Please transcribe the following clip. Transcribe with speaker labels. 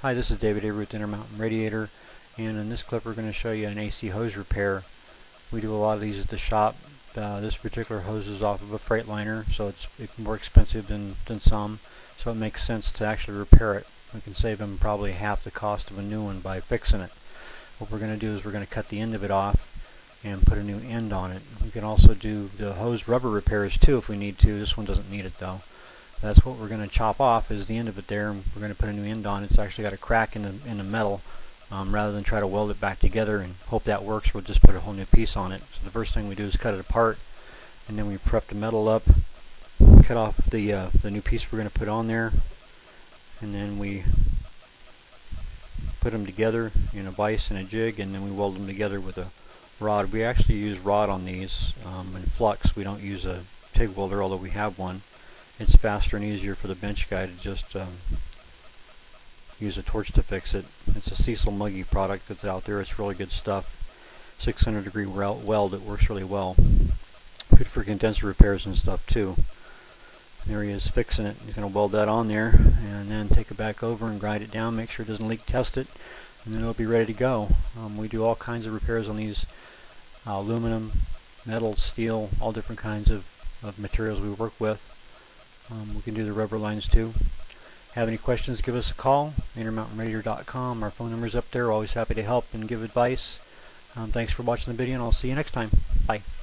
Speaker 1: Hi, this is David Avery with Intermountain Radiator, and in this clip we're going to show you an AC hose repair. We do a lot of these at the shop. This particular hose is off of a Freightliner, so it's more expensive than some, so it makes sense to actually repair it. We can save them probably half the cost of a new one by fixing it. What we're going to do is we're going to cut the end of it off and put a new end on it. We can also do the hose rubber repairs too if we need to. This one doesn't need it though. That's what we're going to chop off, is the end of it there, and we're going to put a new end on. It's actually got a crack in the metal. Rather than try to weld it back together and hope that works, we'll just put a whole new piece on it. So the first thing we do is cut it apart, and then we prep the metal up, cut off the new piece we're going to put on there, and then we put them together in a vise and a jig, and then we weld them together with a rod. We actually use rod on these in flux. We don't use a TIG welder, although we have one. It's faster and easier for the bench guy to just use a torch to fix it. It's a Cecil Muggy product that's out there. It's really good stuff. 600-degree weld. It works really well. Good for condenser repairs and stuff too. There he is fixing it. He's going to weld that on there and then take it back over and grind it down. Make sure it doesn't leak. Test it, and then it'll be ready to go. We do all kinds of repairs on these: aluminum, metal, steel, all different kinds of materials we work with. We can do the rubber lines too. Have any questions, give us a call. intermountainradiator.com. Our phone number's up there. Always happy to help and give advice. Thanks for watching the video, and I'll see you next time. Bye.